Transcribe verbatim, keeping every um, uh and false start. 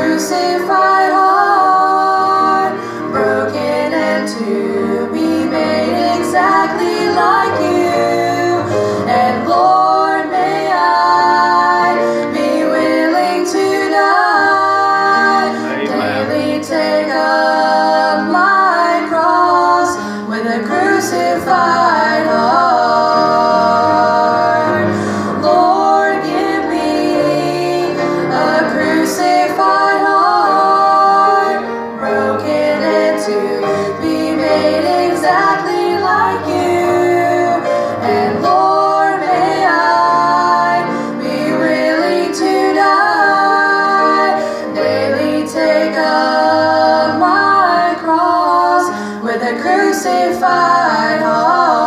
crucified heart, broken and to be made exactly like you. And Lord, may I be willing to die, daily take up my cross with a crucified heart. Lord, give me a crucified heart, broken and to be made exactly like you. And Lord, may I be willing to die, daily take up my cross with a crucified heart.